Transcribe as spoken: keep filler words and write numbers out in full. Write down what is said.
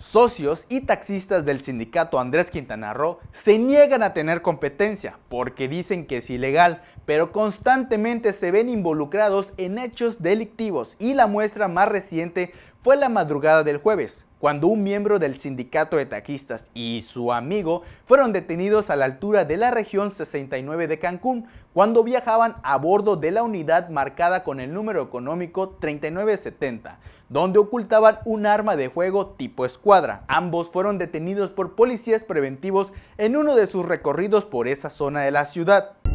Socios y taxistas del sindicato Andrés Quintana Roo se niegan a tener competencia porque dicen que es ilegal, pero constantemente se ven involucrados en hechos delictivos y la muestra más reciente fue la madrugada del jueves, cuando un miembro del sindicato de taxistas y su amigo fueron detenidos a la altura de la región sesenta y nueve de Cancún, cuando viajaban a bordo de la unidad marcada con el número económico treinta y nueve setenta, donde ocultaban un arma de fuego tipo escuadra. Ambos fueron detenidos por policías preventivos en uno de sus recorridos por esa zona de la ciudad.